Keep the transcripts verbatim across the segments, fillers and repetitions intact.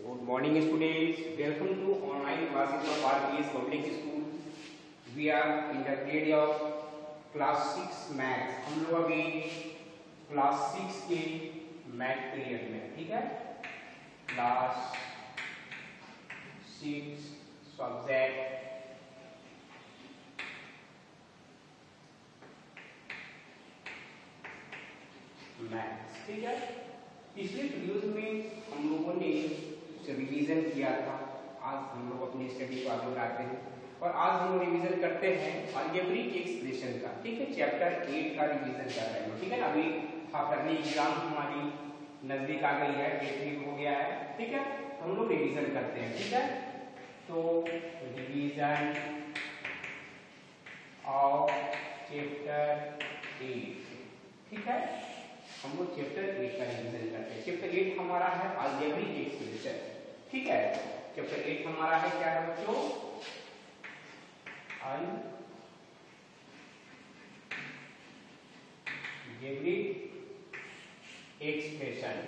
Good morning students, welcome to online classes of R P S Public School. We are in the grade of class six maths. हम लोग अभी class six के math period में, ठीक है? class six subject maths, ठीक है। पिछले वीडियोस में हम लोगों ने रिवीजन किया था। आज हम लोग अपनी स्टडी को आगे बढ़ाते हैं और आज हम लोग रिवीजन करते हैं अलजेब्रिक एक्सप्रेशन का, ठीक है। चैप्टर एट का रिवीजन कर रहे हैं, ठीक है ना। अभी हाफ ईयरली एग्जाम हमारी नजदीक आ गई है, डेट भी हो गया है, ठीक है। हम लोग रिवीजन करते हैं, ठीक है। तो रिवीजन ऑफ चैप्टर एट, ठीक है। हम लोग चैप्टर एट का रिवीजन करते हैं। चैप्टर एट हमारा है अलजेब्रिक एक्सप्रेशन, ठीक है। चैप्टर एट हमारा है क्या है बच्चों? अलजेब्रिक एक्सप्रेशन,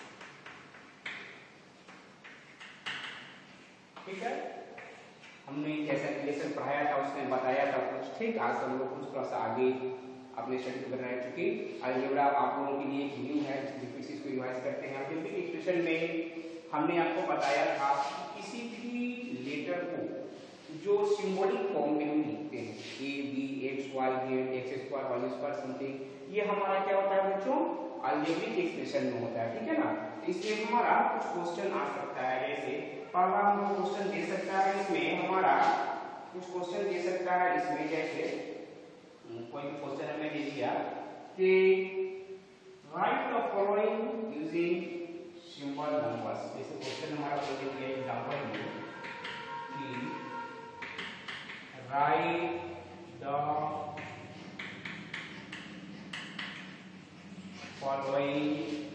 ठीक है। हमने जैसा लेसन पढ़ाया था उसमें बताया था कुछ, ठीक। आज हम लोग कुछ थोड़ा सा आगे अपने स्टडी को कर रहे हैं, क्योंकि अलजेब्रा आप लोगों के लिए न्यू है, जिससे इसको रिवाइज करते हैं। अलजेब्रिक एक्सप्रेशन में हमने आपको बताया था किसी भी लेटर को जो सिंबॉलिक फॉर्म में हम लिखते हैं, A B X Y Z X square Y square something, ये हमारा क्या होता है बच्चों? अलजेब्रिक एक्सप्रेशन में होता है, ठीक है ना। इसमें हमारा कुछ क्वेश्चन आ सकता है, जैसे पहला हम क्वेश्चन दे सकता है इसमें हमारा कुछ क्वेश्चन दे सकता है इसमें, जैसे कोई भी क्वेश्चन हमें दे दिया कि write the following using simple numbers. जैसे क्वेश्चन हमारा कोई दे दिया एग्जांपल में कि write the following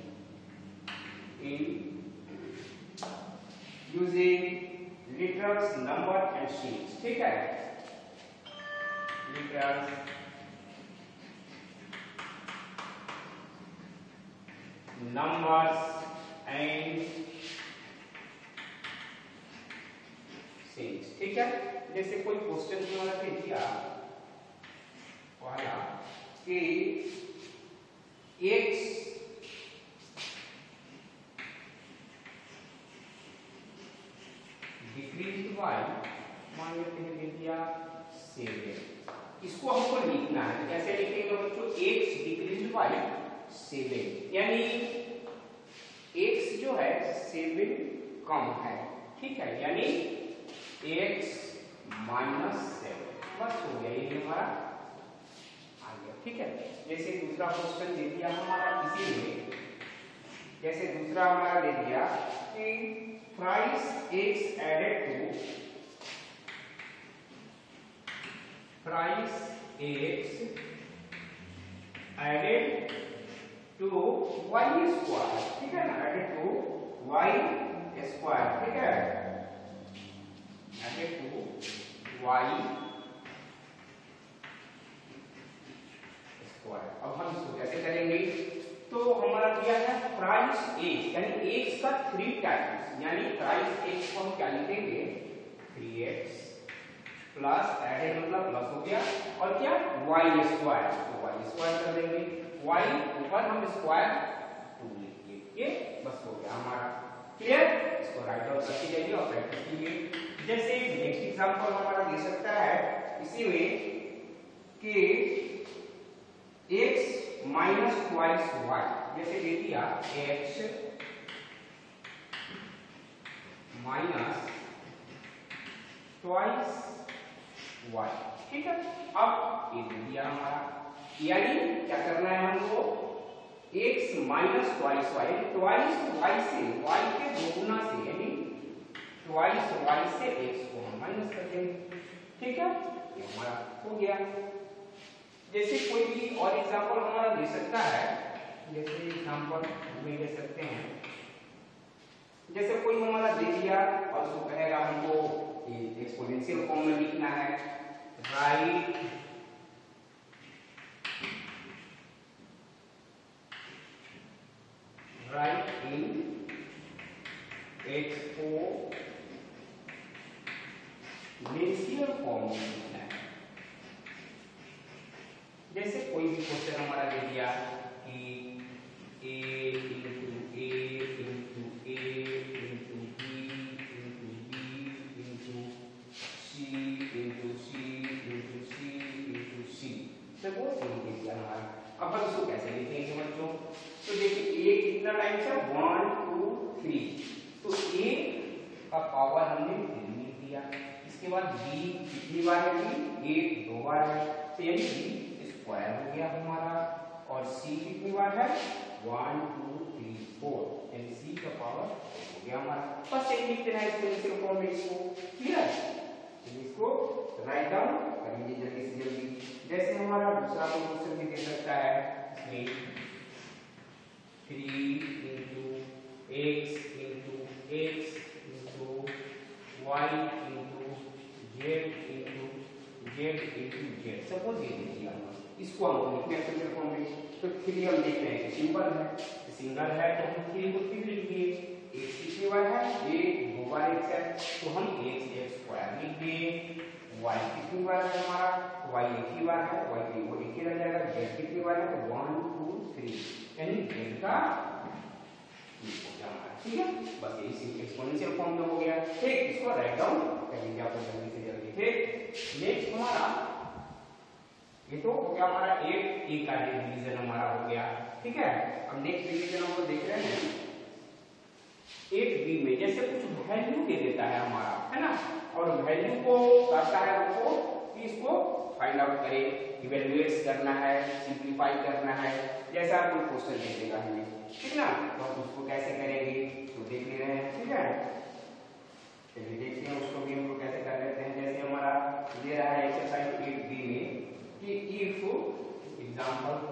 in using letters number and sheets, ठीक है। लिटर्स numbers and sheets, ठीक है। जैसे कोई क्वेश्चन हमारा दे दिया पहला कि x डिक्रीज बाय, मान लेते हैं दे दिया सेवन। इसको हमको लिखना है, कैसे लिखेंगे बच्चों? x डिक्रीज बाय सेवन, यानी x जो है सेवन कम है, ठीक है, यानी x माइनस सेवन, बस हो गया, ये हमारा आ गया, ठीक है। जैसे दूसरा क्वेश्चन दे दिया हमारा इसी में, जैसे दूसरा हमारा दे दिया कि thrice x added to thrice x added to Y square, ठीक है ना, एडेड टू वाई स्क्वायर, ठीक है, एडेड टू वाई स्क्वायर। अब हम इसको कैसे करेंगे? तो हमारा दिया है प्राइस एक्स, यानी एक्स का थ्री टाइम्स, यानी प्राइस एक्स को हम क्या लिखेंगे? थ्री एक्स प्लस एडेड मतलब प्लस हो गया, और क्या वाई स्क्वायर, तो वाई स्क्वायर कर देंगे, y ऊपर हम स्क्वायर टू लिखिए, ये बस हो गया हमारा। क्लियर? इसको राइट आउट करके जाइए और प्रैक्टिस कीजिए। जैसे नेक्स्ट एग्जांपल हमारा दे सकता है इसी में कि x माइनस ट्वाइस y, जैसे दे दिया x माइनस ट्वाइस y, ठीक है। अब ये दे दिया हमारा, यानी क्या करना है हमको? x minus twice Y, twice Y से y के दोगुना से, यानी ट्वाइस y से x को हम माइनस कर देंगे, ठीक है। ये हमारा हो गया। जैसे कोई भी और एग्जांपल हमारा दे सकता है, जैसे एग्जांपल में दे सकते हैं, जैसे कोई हमारा दे दिया और उसको कहेगा हमको एक्सपोनेंशियल फॉर्म में लिखना है, राइट राइट इन x को रेशियल फॉर्म में लिखना है। जैसे कोई भी क्वेश्चन हमारा दे दिया कि a into A into A into B into B into C into C into C into C, वो सही दे दिया हमारा। अब हम इसको कैसे लिखेंगे बच्चों? तो देखिए a कितना टाइम्स है, वन टू थ्री, तो a का पावर हमने थ्री लिख दिया। इसके बाद b कितनी बार है, b एक दो बार है, तो यानी b स्क्वायर हो गया हमारा। और c कितनी बार है, वन टू थ्री फोर, यानी c का पावर हो गया हमारा। बस एक लिखते हैं इसको रेशियल फॉर्म में, इसको क्लियर, इसको राइट डाउन करेंगे जल्दी से जल्दी। जैसे हमारा दूसरा क्वेश्चन भी दे सकता है, इसमें three into X into X into Y into Z into Z into Z, suppose ये देखिए इसको हम लिखने हैं सिंगल फॉर्म में। तो थ्री हम देखते हैं कि सिंपल है, सिंगल है तो हम थ्री को थ्री लिख दिए। एक्स कितनी बार है, एक दो बार एक्स है, तो हम एक्स एक्स स्क्वायर लिख दिए। वाई कितनी बार है हमारा, तो वाई एक ही बार है, वाई की वो एक ही रह जाएगा। जेड कितनी बार है, तो वन टू थ्री, यानी जेड का ठीक है। बस यही एक्सपोनेंशियल फॉर्म में हो गया। ठीक, इसको राइट डाउन कर लीजिए आप जल्दी से जल्दी। ठीक, नेक्स्ट हमारा ये तो हो गया हमारा एट ए का डिवीजन हमारा हो गया, ठीक है। अब नेक्स्ट डिवीजन हम लोग देख रहे हैं एट बी में, जैसे कुछ वैल्यू दे देता है हमारा, है ना, और वैल्यू को करता है हमको कि इसको फाइंड आउट करें, इवैल्यूएट करना है, सिंपलीफाई करना है, जैसा आपको क्वेश्चन दे देगा हमें, ठीक ना। तो हम उसको कैसे करेंगे तो देख ले रहे हैं, ठीक है। चलिए देखते हैं उसको भी हम लोग कैसे कर लेते हैं। जैसे हमारा दे रहा है एक्सरसाइज एट बी में कि इफ एग्जांपल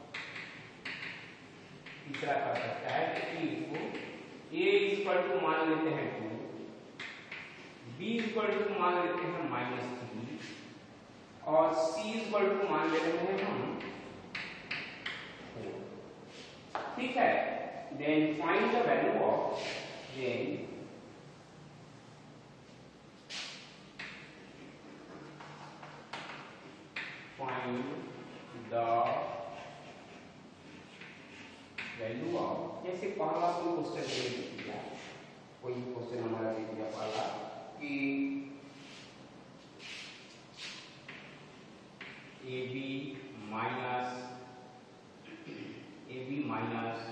तीसरा कर सकता है कि इफ a इक्वल टू मान लेते हैं टू, b इक्वल टू मान लेते हैं माइनस थ्री, और c इक्वल टू मान ले रहे हैं हम फोर, ठीक है। Then find the value of, then find the value of, जैसे पहला कोई क्वेश्चन दे दिया, कोई क्वेश्चन हमारा दे दिया पहला कि A B minus A B minus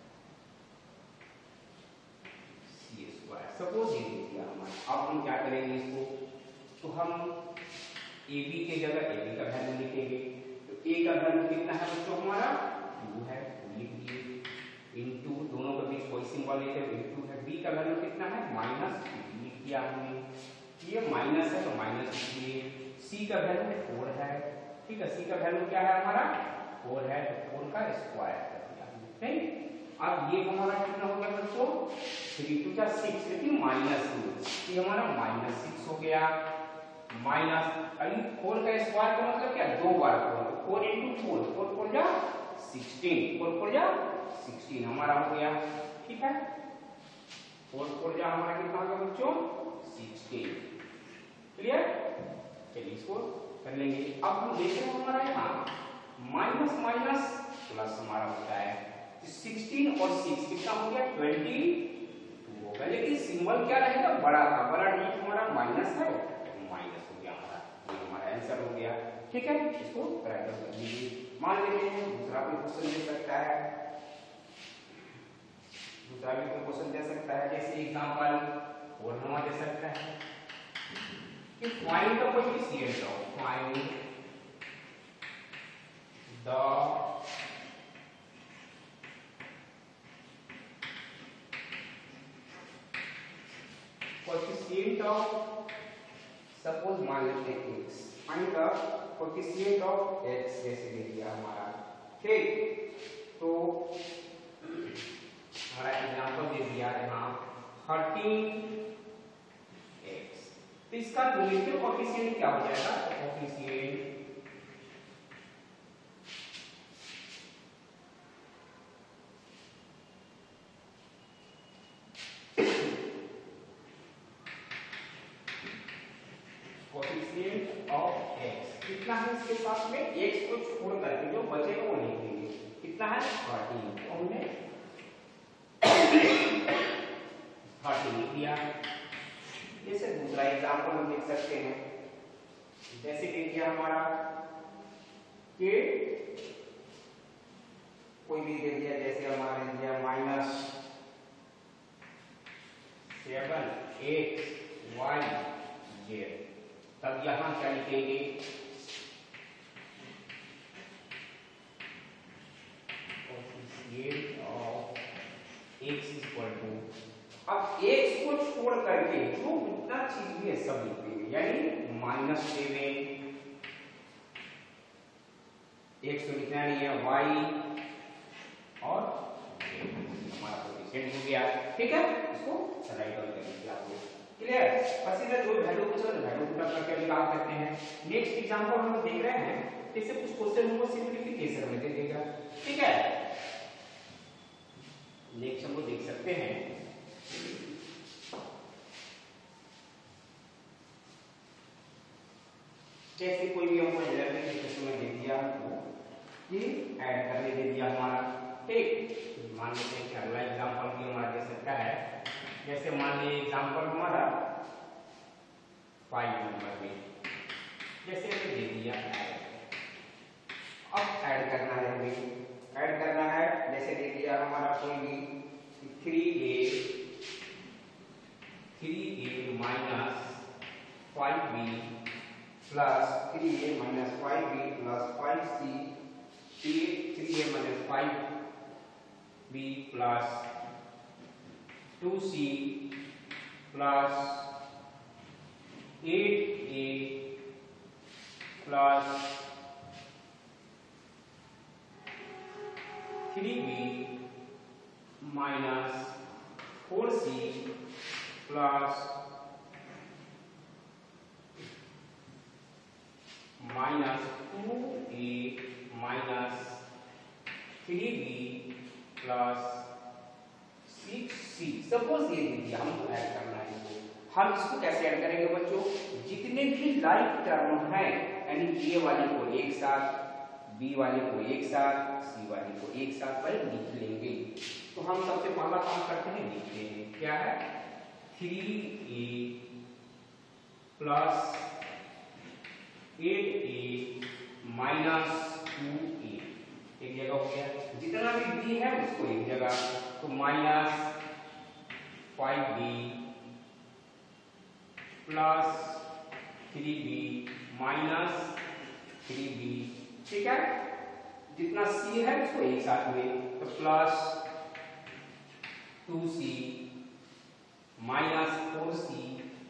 C square, suppose ये दे दिया हमारा। अब हम क्या करेंगे इसको, तो हम ए बी के जगह ए बी का वैल्यू लिखेंगे। तो ए का वैल्यू कितना है बच्चों हमारा, टू है, लिख दिए, इनटू दोनों के बीच कोई सिंबल लेते हैं, इनटू है। बी का वैल्यू कितना है, माइनस थ्री लिख दिया हमने, ये माइनस है तो माइनस लिखिए। सी का वैल्यू फोर है, ठीक है, सी का वैल्यू क्या है हमारा, फोर है, तो फोर का स्क्वायर कर दिया हमने, ठीक। अब ये हमारा कितना हो गया बच्चों, थ्री टू जा सिक्स, लेकिन माइनस टू, ये हमारा माइनस सिक्स हो गया। माइनस अभी फोर का स्क्वायर का मतलब क्या, दो बार four, four into four, four four जा सिक्सटीन, फोर फोर जा सिक्सटीन हमारा हो गया, ठीक है। फोर फोर जा हमारा कितना हो गया बच्चों, सिक्सटीन, क्लियर। चलिए इसको कर लेंगे। अब हम देख रहे हैं हमारा यहाँ माइनस माइनस प्लस हमारा होता है, सिक्सटीन और सिक्स कितना हो गया, ट्वेंटी टू हो गया, लेकिन सिंबल क्या रहेगा, बड़ा था, बड़ा डी हमारा माइनस है, माइनस हो गया हमारा, ये हमारा आंसर हो गया, ठीक है। इसको प्रैक्टिस कर लीजिए। मान लेते हैं दूसरा भी क्वेश्चन दे सकता है, दूसरा भी कोई क्वेश्चन दे सकता है, जैसे एग्जांपल और नवा दे सकता है कि find the coefficient of, find the coefficient of, suppose मान लेते हैं x, find the coefficient of x, जैसे दे दिया हमारा, ठीक। तो हमारा एग्जांपल दे दिया यहाँ थर्टीन एक्स, तो इसका रिलेटिव कोएफिशिएंट क्या हो जाएगा, कोएफिशिएंट कोएफिशिएंट ऑफ x कितना है इसके साथ में x को छोड़ करके जो बचेगा वो लिख देंगे कितना है थर्टीन तो हमने थर्टीन लिख दिया। जैसे दूसरा एग्जांपल हम देख सकते हैं जैसे कि क्या हमारा कि कोई भी दे दिया जैसे हमारा दे दिया minus seven X Y Z तब यहां क्या लिखेंगे coefficient of x equal to अब x को छोड़ करके जो इतना चीज भी है सब लिख देंगे यानी माइनस सेवन x तो लिखना नहीं है y और हमारा कोएफिशिएंट हो गया ठीक है इसको राइट डाउन कर लीजिए आप लोग क्लियर बस इधर जो वैल्यू पूछा है वैल्यू पुट करके अभी काम करते हैं। नेक्स्ट एग्जांपल हम देख रहे हैं जैसे कुछ क्वेश्चन होगा सिंपलीफिकेशन में दे देगा ठीक है। नेक्स्ट हम लोग देख सकते हैं जैसे कोई भी हमको इलेवन के क्वेश्चन में दे दिया ये ऐड करने दे दिया हमारा ठीक मान लेते हैं कि अगला एग्जांपल भी हमारा दे सकता है जैसे मान लीजिए एग्जांपल हमारा फाइव नंबर में जैसे हमें दे दिया ऐड अब ऐड करना है हमें ऐड करना है जैसे दे दिया हमारा कोई भी three A three A minus five B plus three A minus five B plus five C three A minus five B plus two C plus eight A plus three B minus four C plus minus two A minus three B plus six C suppose ये दे दिया हमको add करना है हम इसको कैसे add करेंगे बच्चों जितने भी लाइक टर्म है यानी ए वाले को एक साथ बी वाले को एक साथ सी वाले को एक साथ पर लिख लेंगे। तो हम सबसे पहला काम करते हैं लिखते हैं क्या है three A plus eight A minus two A एक जगह हो गया जितना भी बी है उसको एक जगह तो minus five B plus three B minus three B ठीक है जितना सी है उसको एक साथ में तो plus two C minus four C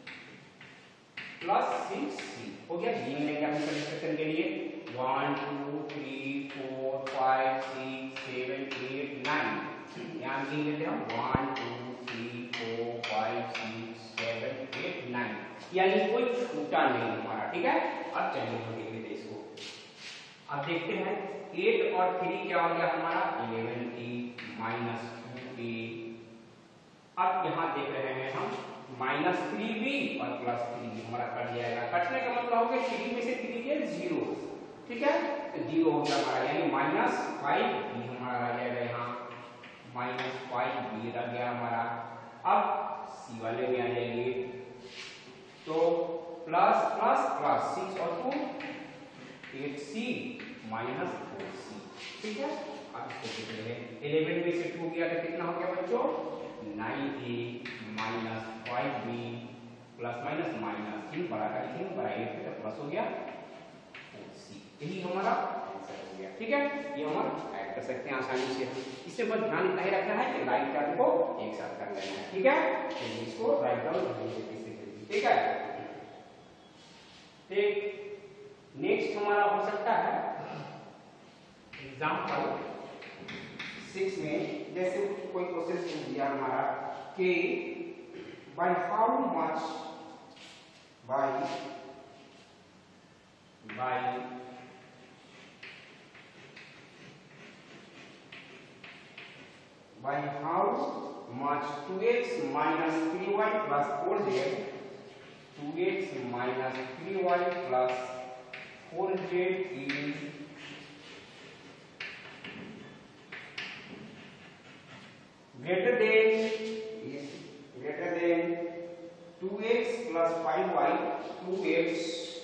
plus six C हो गया। बी में लेंगे अपने सब्ट्रैक्शन के लिए one two three four five six seven eight nine यहाँ भी लेते हैं one two three four five six seven eight nine यानी कोई छूटा नहीं हमारा ठीक है। अब चलिए हम देख लेते इसको अब देखते हैं एट और थ्री क्या हो गया हमारा eleven A minus two A अब यहाँ देख रहे हैं हम माइनस थ्री बी और प्लस थ्री बी हमारा कट जाएगा कटने का मतलब हो गया थ्री में से थ्री के जीरो ठीक है तो जीरो हो गया हमारा यानी माइनस फाइव बी हमारा रह जाएगा यहाँ माइनस फाइव बी रह गया हमारा। अब सी वाले में आ जाएंगे तो प्लस प्लस प्लस सिक्स और two eight C minus four C ठीक है। अब इसको देख रहे हैं इलेवन में से टू गया तो कितना हो गया बच्चों nine A minus five B plus minus minus तीन बड़ा का लिखेंगे बड़ा एट तो प्लस हो गया फोर सी यही हमारा आंसर हो गया ठीक है। ये हम ऐड कर सकते हैं आसानी से इससे बस ध्यान इतना ही रखना है कि लाइन टर्म को एक साथ कर लेना है ठीक है। तो इसको राइट डाउन कर लीजिए ठीक है। ठीक नेक्स्ट हमारा हो सकता है एग्जांपल सिक्स में जैसे कोई क्वेश्चन दिया हमारा कि by how much by by by how much two x minus three y plus four z two X minus three Y plus four Z is greater than greater than two X plus five Y two X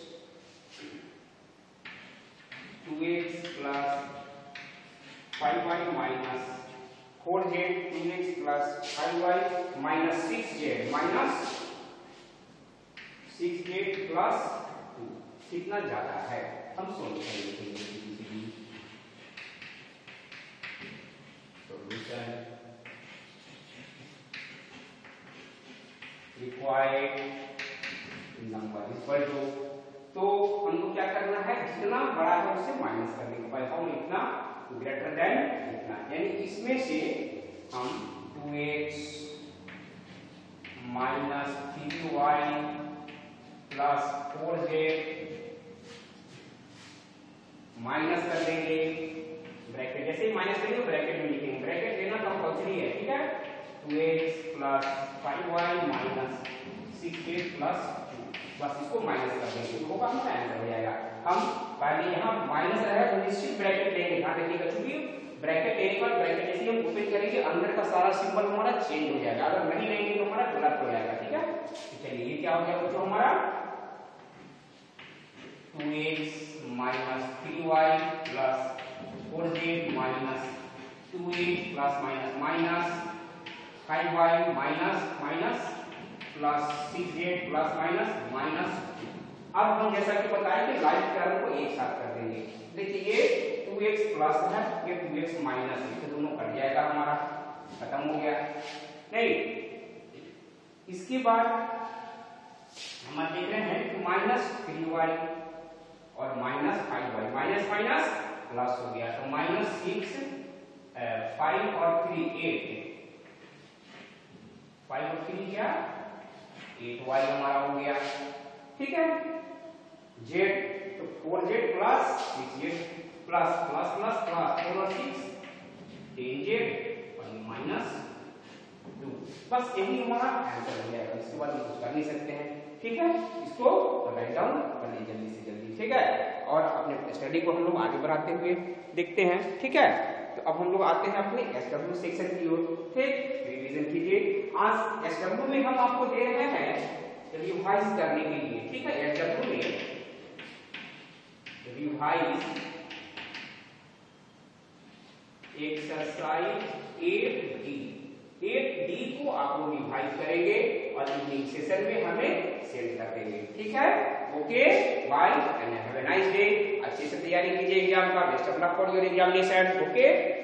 two X plus five Y minus four Z two X plus five Y minus six Z minus six Z plus two कितना ज्यादा है हम solution लिखेंगे। Solution required number equal to, तो हमको क्या करना है, जितना बड़ा है उससे माइनस करने का पाई इतना ग्रेटर देन इतना, यानी इसमें से हम two X minus three Y plus four Z minus कर देंगे ब्रैकेट, जैसे ही माइनस करेंगे ब्रैकेट में लिखेंगे, ब्रैकेट लेना कंपल्सरी है, ठीक है। Two X plus five Y minus six Z plus two, बस इसको माइनस कर देंगे तो होगा हमारा आंसर हो जाएगा। हम पहले यहाँ माइनस है तो निश्चित ब्रैकेट लेंगे, ध्यान रखिएगा, क्योंकि ब्रैकेट लेने पर ब्रैकेट जैसे हम ओपन करेंगे अंदर का सारा सिंबल हमारा चेंज हो जाएगा, अगर नहीं लेंगे तो हमारा गलत हो जाएगा, ठीक है। तो चलिए ये क्या हो गया बच्चों हमारा two X minus three Y plus four Z minus two X plus minus minus five Y minus minus plus six Z plus minus minus. अब हम जैसा कि बताया कि लाइक टर्म को एक साथ कर देंगे, देखिए ये टू एक्स प्लस है, ये टू एक्स माइनस है, तो दोनों कट जाएगा हमारा, खत्म हो गया। नहीं, इसके बाद हम देख रहे हैं कि माइनस थ्री वाई और minus five Y, minus minus plus हो गया, तो माइनस सिक्स फाइव और थ्री एट, फाइव और थ्री क्या एट वाई हमारा हो गया, ठीक है। जेड तो four Z plus six Z plus plus plus plus four और सिक्स टेन जेड और माइनस टू, बस यही हमारा आंसर हो जाएगा, इसके बाद हम कुछ कर नहीं सकते हैं, ठीक है। इसको राइट डाउन कर लीजिए जल्दी से जल्दी, ठीक है। और अपने स्टडी को हम लोग आगे बढ़ाते हुए देखते हैं, ठीक है। तो अब हम लोग आते हैं अपने एस डब्ल्यू सेक्शन की ओर, ठीक, रिवीजन कीजिए। आज एस डब्ल्यू में हम आपको दे रहे हैं रिवाइज करने के लिए, ठीक है। एस डब्ल्यू में revise exercise eight D, eight D को आप लोग रिवाइज करेंगे और इवनिंग सेशन में हमें सेंड कर देंगे, ठीक है। Okay, bye and have a nice day. अच्छे से तैयारी कीजिए एग्जाम का, best of luck for your examination, okay.